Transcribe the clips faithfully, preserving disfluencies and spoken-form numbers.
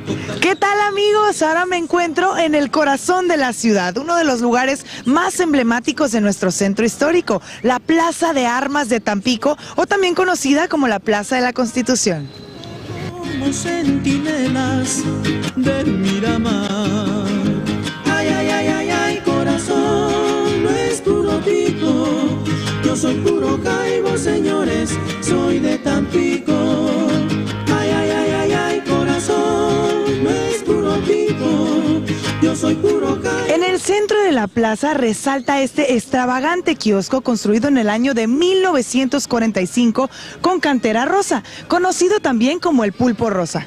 ¿Qué tal, amigos? Ahora me encuentro en el corazón de la ciudad, uno de los lugares más emblemáticos de nuestro centro histórico, la Plaza de Armas de Tampico, o también conocida como la Plaza de la Constitución. Como centinelas del Miramar. Ay, ay, ay, ay, ay, corazón, no es puro pico. Yo soy puro Jaibo, señores, soy de Tampico. Ay, ay, ay, ay, ay, corazón, no es puro pico. Yo soy puro Jaibo. En el centro de la plaza resalta este extravagante kiosco construido en el año de mil novecientos cuarenta y cinco con cantera rosa, conocido también como el Pulpo Rosa.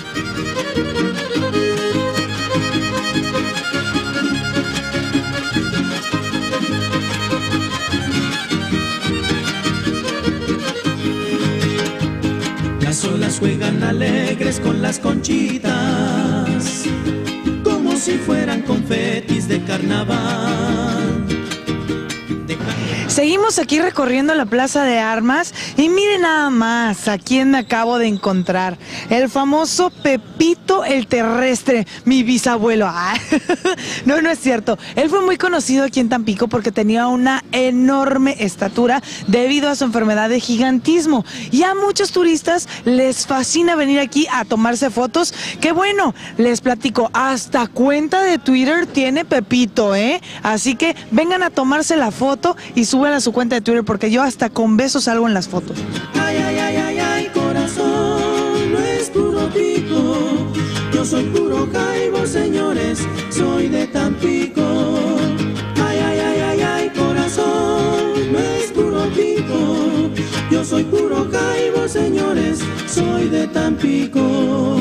Las olas juegan alegres con las conchitas, como si fueran confetis de carnaval. De carnaval. Seguimos aquí recorriendo la Plaza de Armas y miren nada más a quién me acabo de encontrar. El famoso Pepito el Terrestre, mi bisabuelo. Ah, no, no es cierto. Él fue muy conocido aquí en Tampico porque tenía una enorme estatura debido a su enfermedad de gigantismo. Y a muchos turistas les fascina venir aquí a tomarse fotos. Que bueno, les platico, hasta cuenta de Twitter tiene Pepito, ¿eh? Así que vengan a tomarse la foto y suban a su cuenta de Twitter porque yo hasta con besos salgo en las fotos. Ay, ay, ay, ay, ay, corazón, no es puro pico. Yo soy puro Jaibo, señores, soy de Tampico. Ay, ay, ay, ay, ay, corazón, no es puro pico. Yo soy puro Jaibo, señores, soy de Tampico.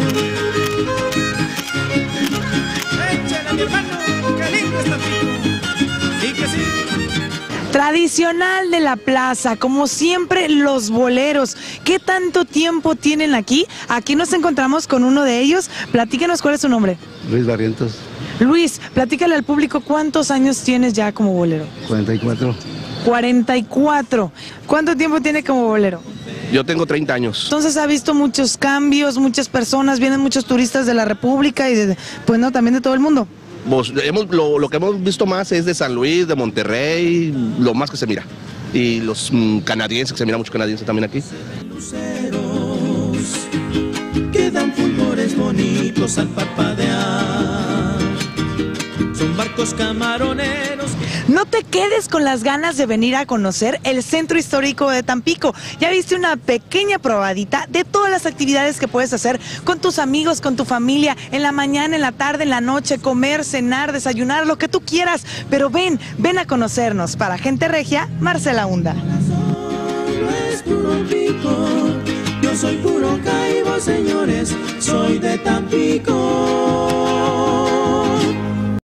Échale, mi hermano, qué lindo es Tampico. Sí que sí. Tradicional de la plaza, como siempre, los boleros. ¿Qué tanto tiempo tienen aquí? Aquí nos encontramos con uno de ellos. Platícanos cuál es su nombre. Luis Barrientos. Luis, platícale al público cuántos años tienes ya como bolero. cuarenta y cuatro. cuarenta y cuatro. ¿Cuánto tiempo tiene como bolero? Yo tengo treinta años. Entonces ha visto muchos cambios, muchas personas, vienen muchos turistas de la República y de, pues no, también de todo el mundo. Pues, hemos, lo, lo que hemos visto más es de San Luis, de Monterrey, lo más que se mira. Y los mm, canadienses, que se mira mucho canadiense también aquí. Luceros que dan fulgores bonitos al parpadear. Son barcos camaroneros. No te quedes con las ganas de venir a conocer el Centro Histórico de Tampico. Ya viste una pequeña probadita de todas las actividades que puedes hacer con tus amigos, con tu familia, en la mañana, en la tarde, en la noche, comer, cenar, desayunar, lo que tú quieras. Pero ven, ven a conocernos. Para Gente Regia, Marcela Hunda. No es puro pico, yo soy puro Jaibo, señores, soy de Tampico.